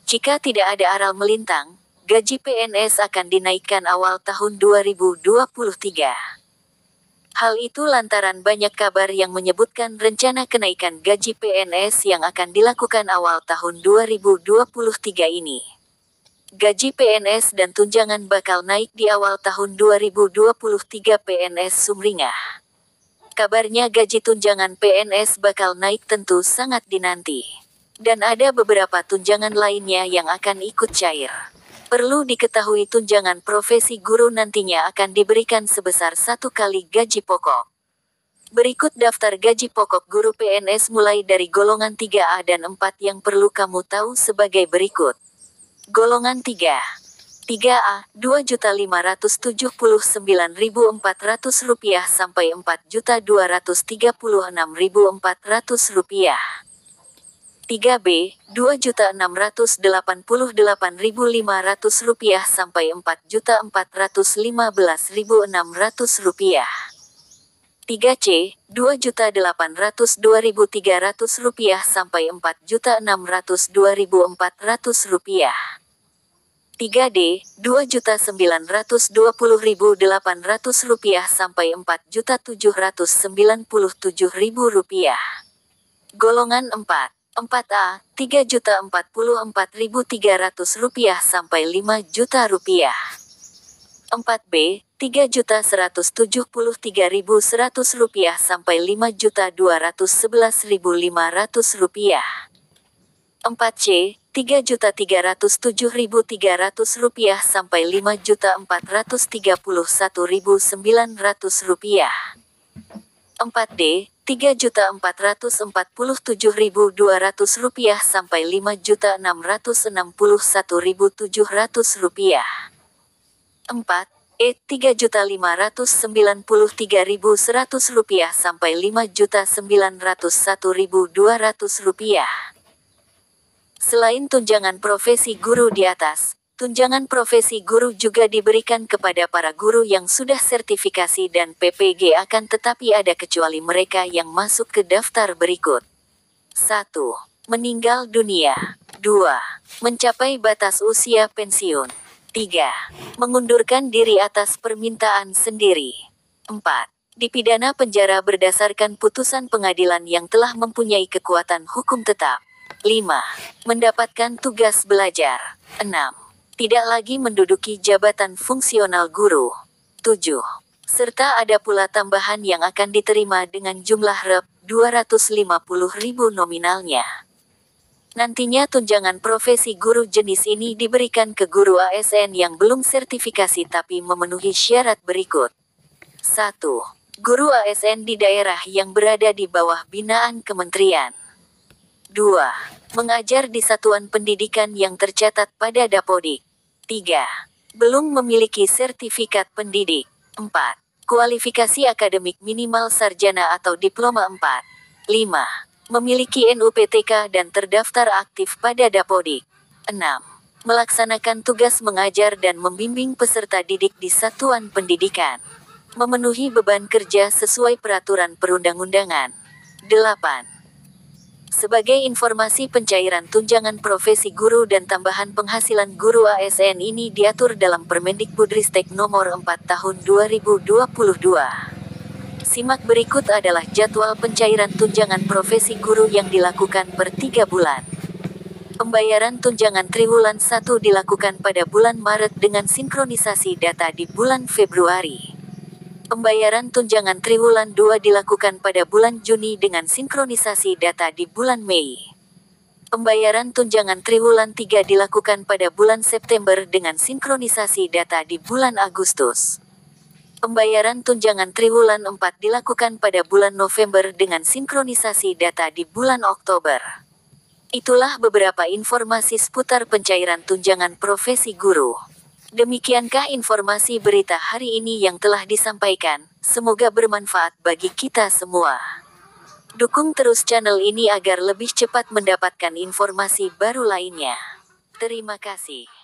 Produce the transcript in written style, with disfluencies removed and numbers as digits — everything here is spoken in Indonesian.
Jika tidak ada aral melintang, gaji PNS akan dinaikkan awal tahun 2023. Hal itu lantaran banyak kabar yang menyebutkan rencana kenaikan gaji PNS yang akan dilakukan awal tahun 2023 ini. Gaji PNS dan tunjangan bakal naik di awal tahun 2023 PNS sumringah. Kabarnya gaji tunjangan PNS bakal naik tentu sangat dinanti. Dan ada beberapa tunjangan lainnya yang akan ikut cair. Perlu diketahui tunjangan profesi guru nantinya akan diberikan sebesar 1 kali gaji pokok. Berikut daftar gaji pokok guru PNS mulai dari golongan 3A dan 4 yang perlu kamu tahu sebagai berikut. Golongan 3. 3A, Rp2.579.400 sampai Rp4.236.400. 3B, Rp2.688.500 sampai Rp4.415.600. 3C, Rp2.802.300 sampai Rp4.602.400. 3D, Rp2.920.800 sampai Rp4.797.000. Golongan 4. 4A, Rp3.044.300 sampai Rp5.000.000. 4B, Rp3.173.100 sampai Rp5.211.500. 4C, Rp3.307.300 sampai Rp5.431.900. 4D, Rp3.447.200 sampai Rp5.661.700. 4E, Rp3.593.100 sampai Rp5.901.200. Selain tunjangan profesi guru di atas, tunjangan profesi guru juga diberikan kepada para guru yang sudah sertifikasi dan PPG tetapi ada kecuali mereka yang masuk ke daftar berikut. 1. Meninggal dunia. 2. Mencapai batas usia pensiun. 3. Mengundurkan diri atas permintaan sendiri. 4. Dipidana penjara berdasarkan putusan pengadilan yang telah mempunyai kekuatan hukum tetap. 5. Mendapatkan tugas belajar. 6. Tidak lagi menduduki jabatan fungsional guru. 7. Serta ada pula tambahan yang akan diterima dengan jumlah Rp250.000 nominalnya. Nantinya tunjangan profesi guru jenis ini diberikan ke guru ASN yang belum sertifikasi tapi memenuhi syarat berikut. 1. Guru ASN di daerah yang berada di bawah binaan kementerian. 2. Mengajar di satuan pendidikan yang tercatat pada Dapodik. 3. Belum memiliki sertifikat pendidik. 4. Kualifikasi akademik minimal sarjana atau diploma 4. 5. Memiliki NUPTK dan terdaftar aktif pada Dapodik. 6. Melaksanakan tugas mengajar dan membimbing peserta didik di satuan pendidikan. Memenuhi beban kerja sesuai peraturan perundang-undangan. 8. Sebagai informasi pencairan tunjangan profesi guru dan tambahan penghasilan guru ASN ini diatur dalam Permendikbudristek Nomor 4 Tahun 2022. Simak berikut adalah jadwal pencairan tunjangan profesi guru yang dilakukan per 3 bulan. Pembayaran tunjangan triwulan 1 dilakukan pada bulan Maret dengan sinkronisasi data di bulan Februari. Pembayaran tunjangan triwulan 2 dilakukan pada bulan Juni dengan sinkronisasi data di bulan Mei. Pembayaran tunjangan triwulan 3 dilakukan pada bulan September dengan sinkronisasi data di bulan Agustus. Pembayaran tunjangan triwulan 4 dilakukan pada bulan November dengan sinkronisasi data di bulan Oktober. Itulah beberapa informasi seputar pencairan tunjangan profesi guru. Demikiankah informasi berita hari ini yang telah disampaikan, semoga bermanfaat bagi kita semua. Dukung terus channel ini agar lebih cepat mendapatkan informasi baru lainnya. Terima kasih.